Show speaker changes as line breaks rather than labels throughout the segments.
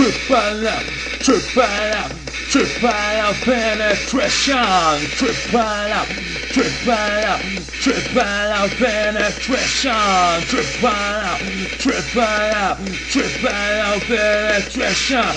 triple penetration, triple penetration, triple penetration,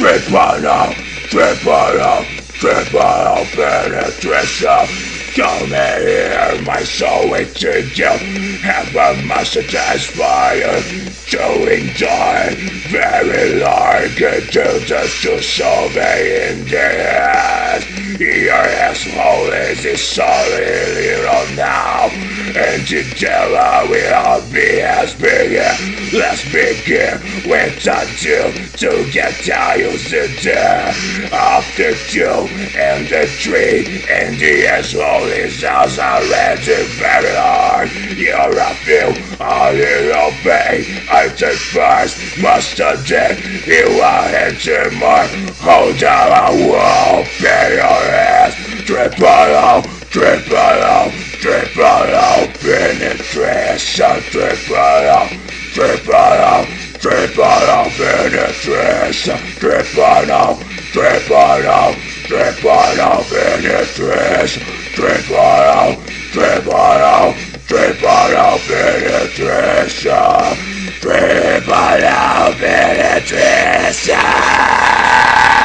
triple penetration. Come here, my soul with you. Have a muscle to aspire to enjoy. Very large to just to survey in the ass. Your asshole is solid little now. And together we'll be as big. Let's begin with a two to get how you sit there. After two and the three and the asshole is already very hard. You're a feel a little pain. I take first, must have dead. You are into more. Hold down a wall, pay your ass. Triple penetration. Triple penetration. Triple penetration. Triple penetration.